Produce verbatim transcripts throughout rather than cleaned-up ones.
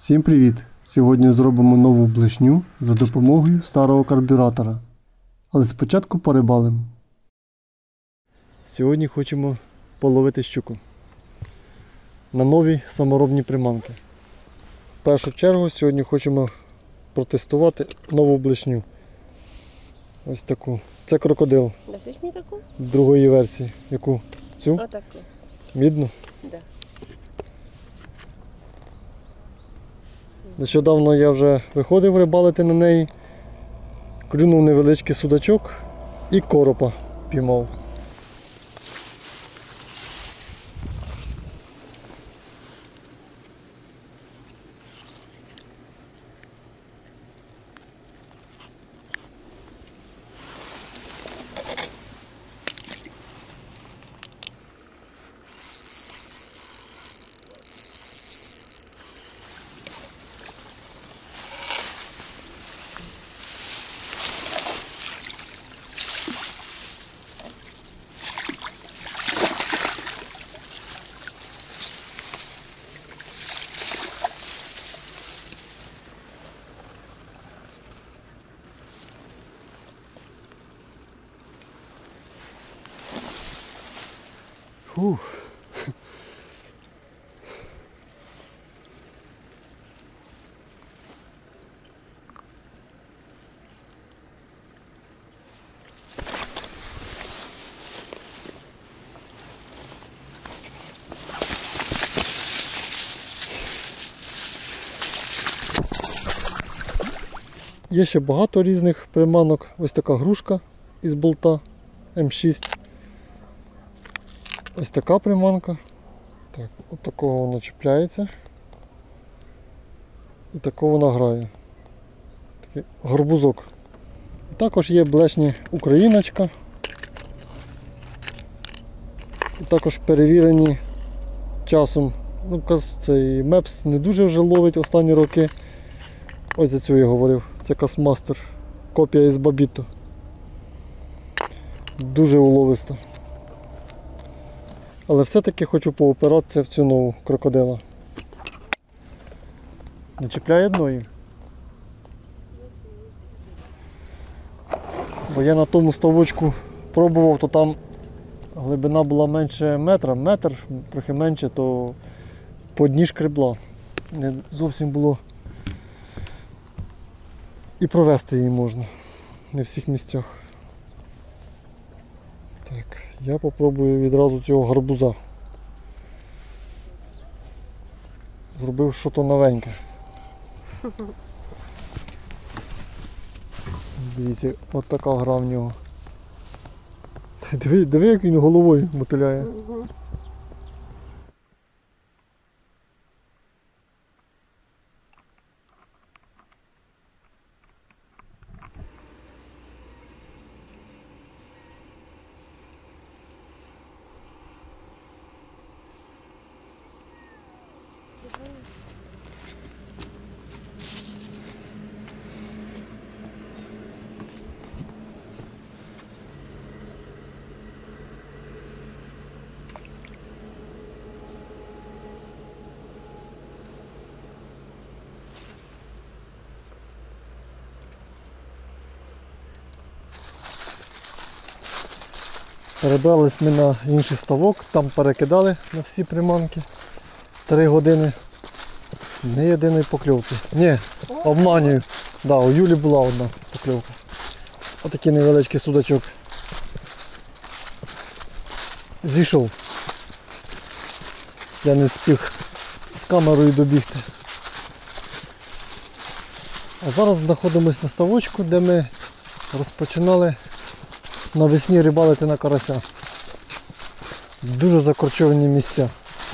Всім привіт! Сьогодні зробимо нову блешню за допомогою старого карбюратора. Але спочатку порибалимо. Сьогодні хочемо половити щуку на нові саморобні приманки. В першу чергу сьогодні хочемо протестувати нову блешню. Ось таку. Це крокодил. Дасиш мені таку? Другої версії. Яку? Цю? Отаку. Видно? Да. Нещодавно я вже виходив рибалити на неї, клюнув невеличкий судачок і коропа піймав. Фух. Є ще багато різних приманок. Ось така грушка із болта М шість. Ось така приманка. Так, от такого вона чіпляється. І такого вона грає. Такий горбузок. І також є блешні україночка. І також перевірені часом. Ну, цей Мепс не дуже вже ловить останні роки. Ось за цю я говорив. Це Касмастер. Копія із Бабіту. Дуже уловиста. Але все-таки хочу поопиратися в цю нову крокодила. Не чіпляє одної. Бо я на тому ставочку пробував, то там глибина була менше метра, метр, трохи менше, то по дні шкребла. Не зовсім було і провести її можна. Не в всіх місцях. Так, я попробую відразу цього гарбуза. Зробив щось новеньке. Дивіться, от така гра в нього. Диви, диви, як він головою мотиляє. Угу. Перебрались ми на інший ставок, там перекидали на всі приманки. Три години. Не єдиної покльовки. Ні, обманюю. Да, у Юлі була одна покльовка. Отакий невеличкий судачок. Зійшов. Я не встиг з камерою добігти. А зараз знаходимося на ставочку, де ми розпочинали навесні рибалити на карася. Дуже закорчовані місця.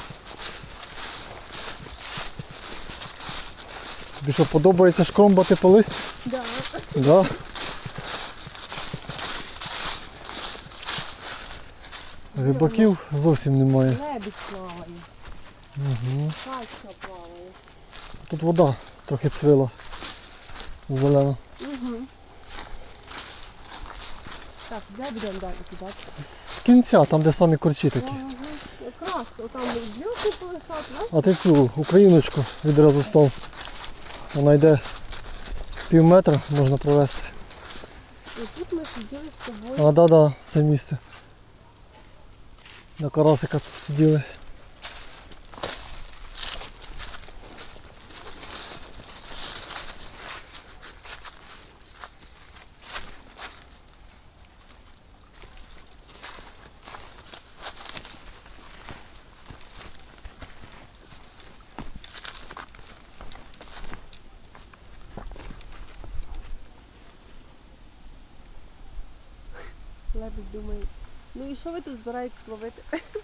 Тобі що, подобається шкромбати по листю? Да. Да? Рибаків зовсім немає. Лебідь плаває. Угу. Качка плаває. Тут вода трохи цвіла. Зелена. Угу. Так, де будемо далі кидати? З кінця, там де самі корчі такі. Ага, якраз, отам блюки полишати, да? А ти цю україночку відразу став. Вона йде пів метра, можна провести. І тут ми сиділи з тобою. А, да, да, це місце. На карасика тут сиділи. Лебідь думає, ну і що ви тут збираєтесь ловити?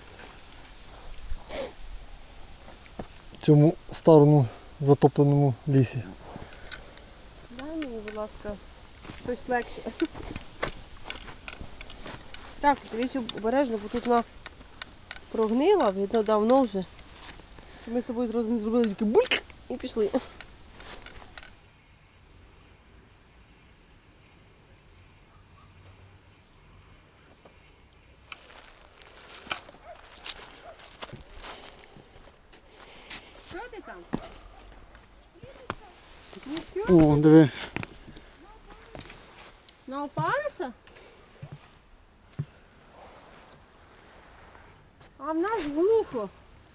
В цьому старому затопленому лісі. Дай мені, будь ласка, щось легше. Так, дивись обережно, бо тут вона прогнила, видно давно вже. Ми з тобою зразу не зробили тільки бульк і пішли. Що ти там? О, диви. Наопалися? А в нас глухо.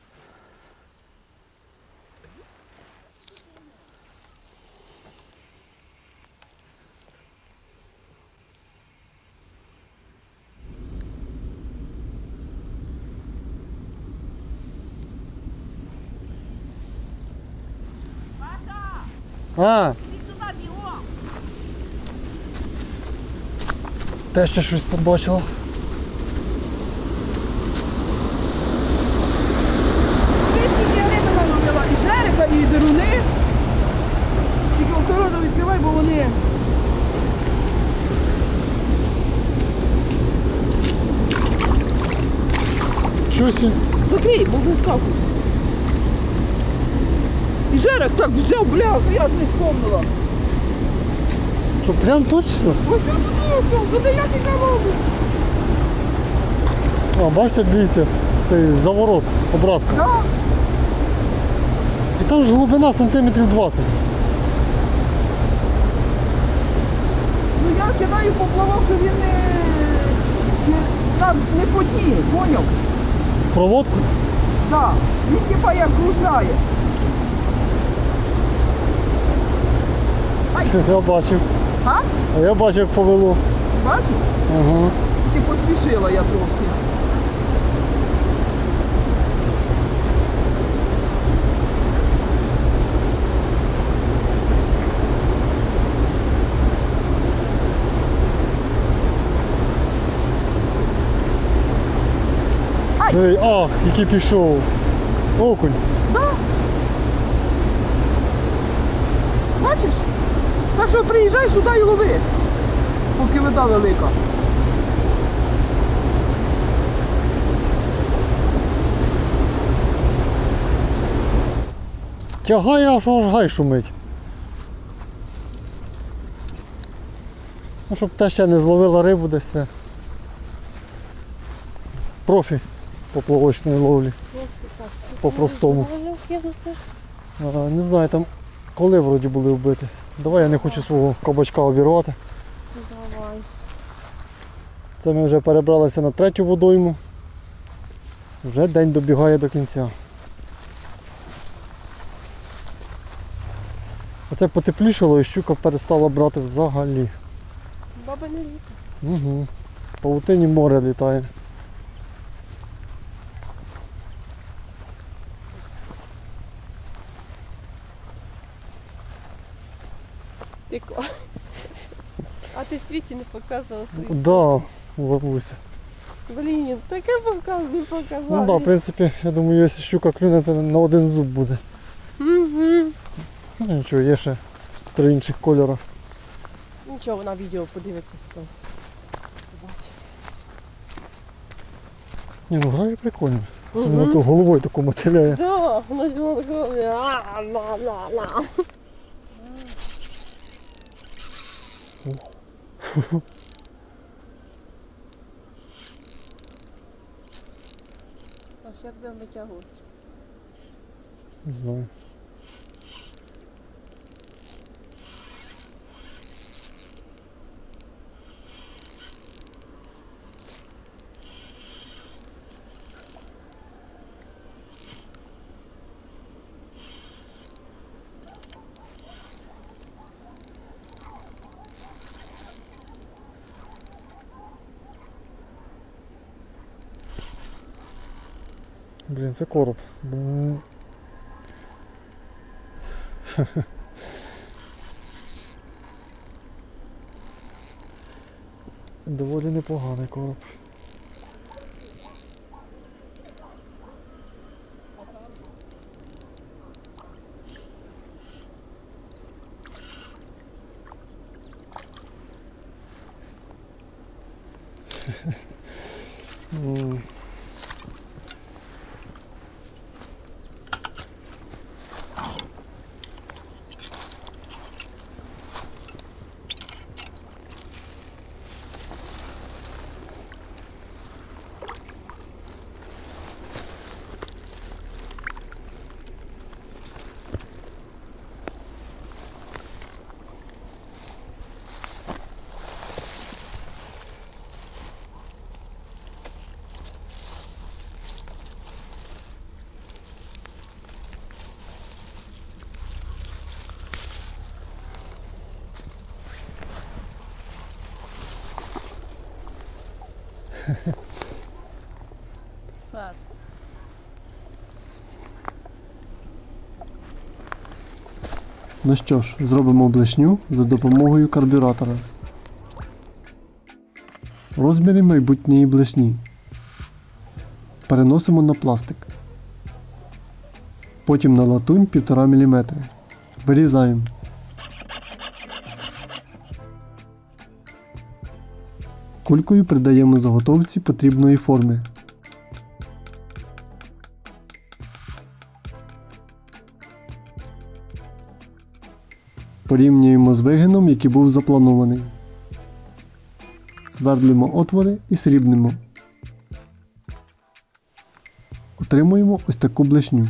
А! Те ще щось побачила. Скільки риби наловила, і жереха, і деруни. Тільки окорону відкривай, бо вони. Чусі. Закрий, бо вискакуй. І жерех так взяв, бляха, я ж не спомнила. Що, прям точно? Ось я подивився, туди я тільки ловлю. А, бачите, дивіться, цей заворот, обратка. Так, І там ж глибина сантиметрів двадцять. ну я кидаю поплавок, що він не... Чи... Там не по дні, поняв? Проводку. Так, він типа як кружляє. Я бачив. А? А я бачив, як повело. Бачиш? Ага. Ти поспішила я трошки. Диви, ах, який пішов. Окунь. Да. Бачиш? Так що приїжджай сюди і лови, поки вода велика. Тягає, аж аж гай шумить. Ну, щоб те ще не зловила рибу десь це. Профі поплавочної ловлі. По-простому. А, не знаю, там коли вроді були вбиті. Давай, я не хочу свого кабачка обірвати. Давай. Це ми вже перебралися на третю водойму. Вже день добігає до кінця. Оце потеплішало і щука перестала брати взагалі. Баба не літа. Угу. В павутині море літає. Ти ко- А ти світі не показував свої. Да, забувся. Блін, таке показ не показав. Ну да, в принципі, я думаю, якщо щука клюне, то на один зуб буде. Угу. Ну нічого, є ще три інших кольори. Нічого, вона відео подивиться потім. Побачить. Ні, ну грає прикольно. Особливо то головою таку мотиляє. Да, вона ж вона така. ла-ла-ла-ла. А ще як будемо витягувати? Не знаю. Блін, це короб. М. Доволі непоганий короб. М. Клас. Ну що ж, зробимо блешню за допомогою карбюратора. Розміри майбутньої блешні переносимо на пластик. Потім на латунь півтора міліметра. Вирізаємо. Кулькою придаємо заготовці потрібної форми. Порівнюємо з вигином, який був запланований. Свердлимо отвори і срібнемо. Отримуємо ось таку блешню.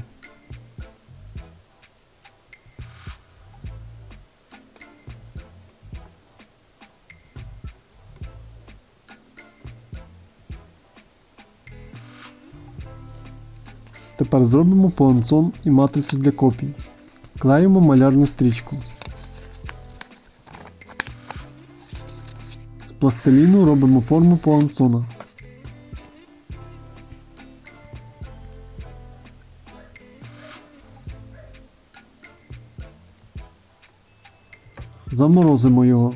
Тепер зробимо пуансон і матрицю для копій. Клеїмо малярну стрічку. З пластиліну робимо форму пуансона. Заморозимо його.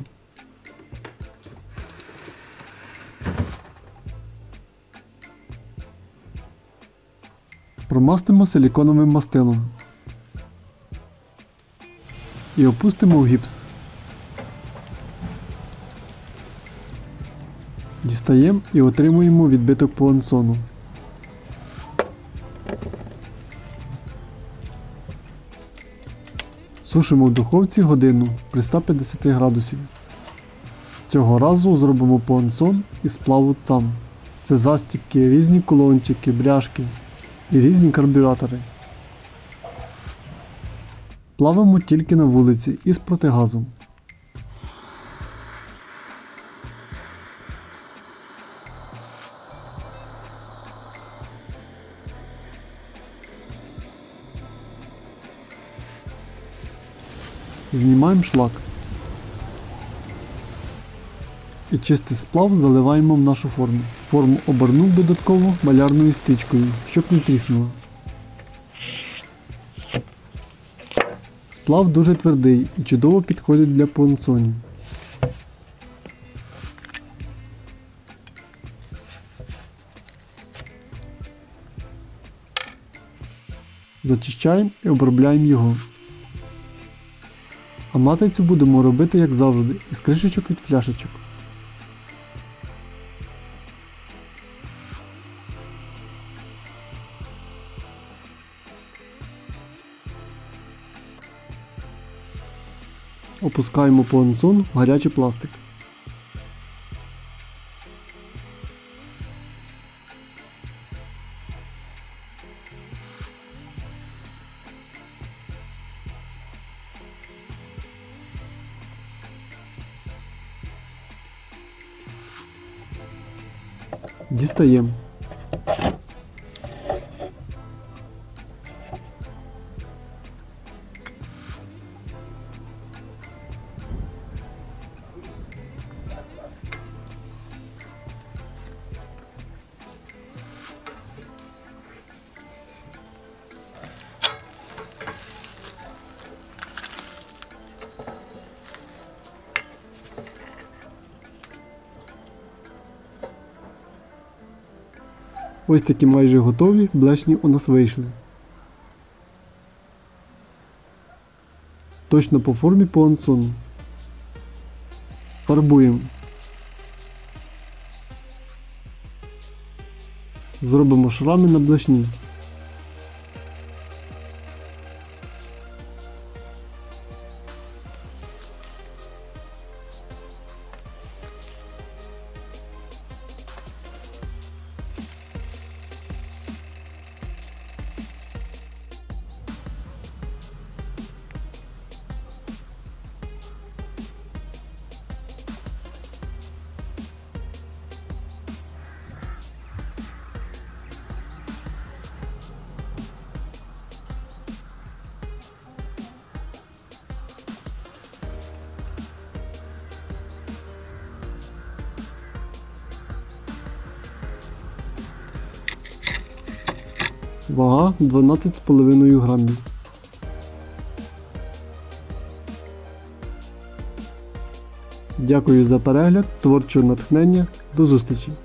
Промастимо силіконовим мастилом і опустимо в гіпс. Дістаємо і отримуємо відбиток пуансону. Сушимо в духовці годину при ста п'ятдесяти градусів. Цього разу зробимо пуансон із сплаву цам. Це застібки, різні кулончики, бляшки і різні карбюратори. Плавимо тільки на вулиці із протигазом. Знімаємо шлак. І чистий сплав заливаємо в нашу форму. Форму обернув додатково малярною стрічкою, щоб не тріснула. Сплав дуже твердий і чудово підходить для пуансонів. Зачищаємо і обробляємо його. А матрицю будемо робити, як завжди, із кришечок від пляшечок. Опускаємо пуансон в гарячий пластик. Дістаємо. Ось такі майже готові блешні у нас вийшли. Точно по формі по ансону. Фарбуємо. Зробимо шрами на блешні. Вага дванадцять з половиною грамів. Дякую за перегляд, творчого натхнення. До зустрічі!